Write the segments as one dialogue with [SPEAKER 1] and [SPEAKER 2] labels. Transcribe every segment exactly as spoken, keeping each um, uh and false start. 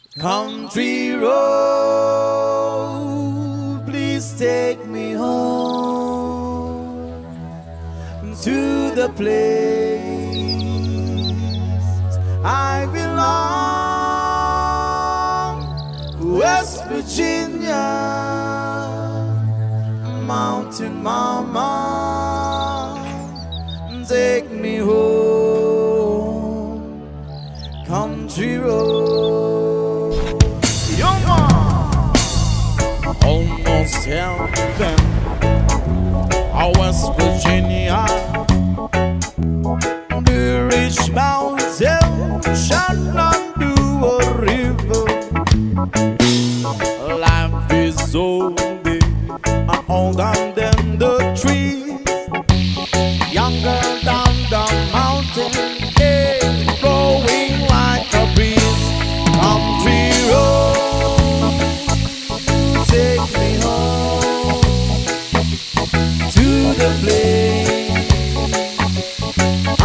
[SPEAKER 1] Country road, please take me home to the place I belong, West Virginia, Mountain Mama, take me home, country road. Young man, almost heaven, West Virginia, the rich mountain shall undo a river. Life is so big and older than the trees, younger than the mountain, hey, blowing like a breeze. Country road, take me home to the place I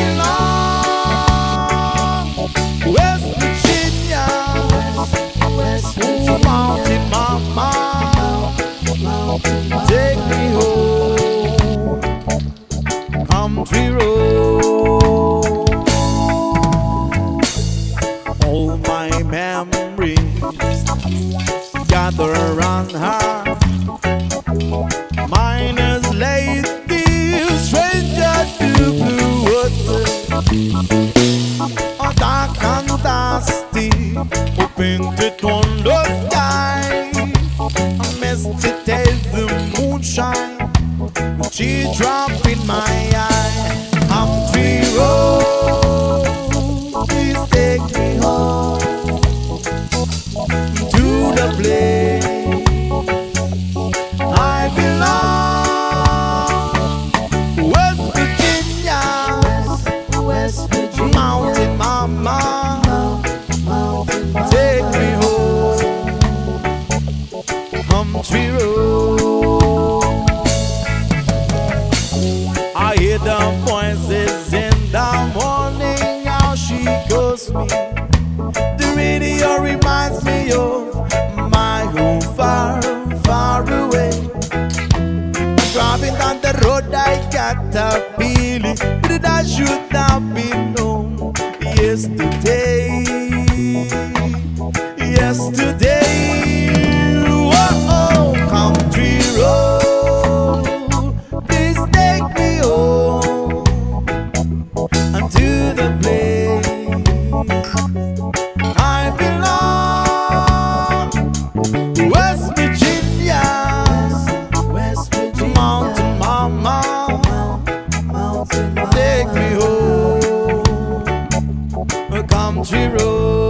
[SPEAKER 1] belong, West Virginia, West Virginia, Mountain Mama, take me home, country road. All my memories gather around her. Mine is lady, stranger to blue water, a dark and dusty, painted on the sky. A misty taste the moonshine, she dropped in my eye. Country road, please take me home to the place I belong, West Virginia, West Virginia, Mountain Mama, take me home, country road. I hear the voices in the morning, how she calls me. The radio reminds me of my home far, far away. Driving down the road, I got a feeling that I should have been home yesterday. Yesterday, whoa, country road, please take me home unto the place I belong, West Virginia, West Virginia, Mountain Mama, take me home, a country road.